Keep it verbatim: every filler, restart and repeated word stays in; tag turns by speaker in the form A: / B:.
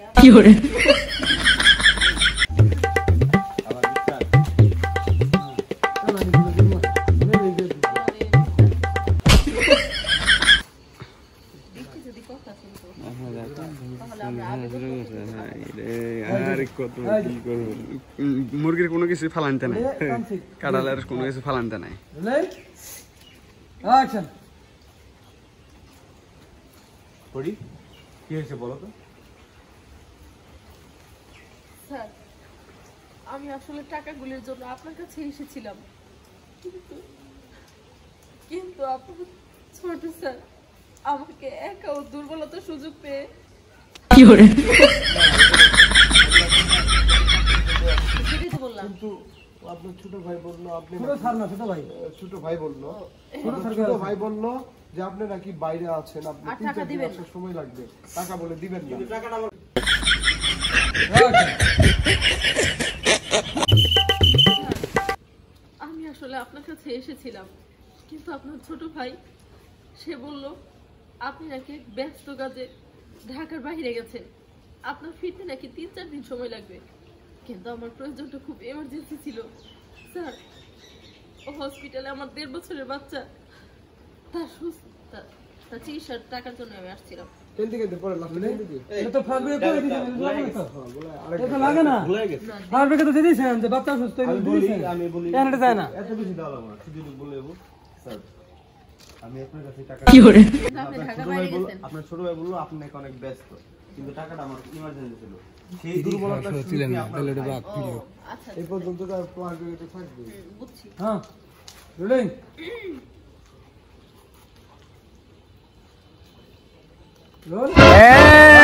A: কি করে
B: মুরগির কোনো কিছু ফালানতে নাই, কাঁঠালের কোনো কিছু ফালানতে নাই। কি হয়েছে বলো তো?
C: স্যার, আমি আসলে টাকাগুলির জন্য আপনার কাছে এসেছিলাম, কিন্তু কিন্তু আপনার ছোট স্যার আমাকে একা ও দুর্বলতার সুযোগ পেয়ে
A: কি করে
C: সেটাই তো বললাম।
D: কিন্তু আপনার ছোট ভাই বললো, আপনি
E: ছোট স্যার না ছোট ভাই,
D: ছোট ভাই বললো,
E: ছোট
D: ছোট ভাই বললো যে আপনি নাকি বাইরে আছেন, আপনি
C: আর
D: তিন
C: টাকা
D: চার দিন
C: দিবেন
D: আসার সময় লাগবে, টাকা বলে দিবেন না। টাকাটা আমার
C: আমি আসলে আপনার কাছে এসেছিলাম, কিন্তু আপনার ছোট ভাই সে বলল আপনি নাকি ব্যস্ত কাজে ঢাকার বাইরে গেছেন, আপনার ফিরতে নাকি তিন চার দিন সময় লাগবে। কিন্তু আমার প্রয়োজনটা খুব এমার্জেন্সি ছিল স্যার। ও হসপিটালে আমার দেড় বছরের বাচ্চা, তার সুস্থ তার চিকিৎসার টাকার জন্য আমি আসছিলাম।
D: কেন থেকে পরে লাগবে না দিদি?
E: এটা তো ফারবে করে দিতে লাগে তো, এটা লাগে না, ফারবে তো দিদি সেন যে বাচ্চা সুস্থ হয়ে দিদি,
D: আমি বলি
E: এটা যায় না,
D: এত বেশি দাও না, শুধু বলবো স্যার আমি আপনার কাছে টাকা
A: কি করে
C: আপনি ঢাকা বাইরে গেছেন,
D: আপনার ছোট ভাই বললো আপনি অনেক ব্যস্ত, কিন্তু টাকাটা আমার ইমার্জেন্সি ছিল, সেই দুর্বলতা ছিলেন না, তাহলে এটা বাদ
C: ও আচ্ছা
D: এই পর্যন্ত তার প্ল্যান করে থাকবে।
C: বুঝছি।
E: হ্যাঁ রোলিং রোল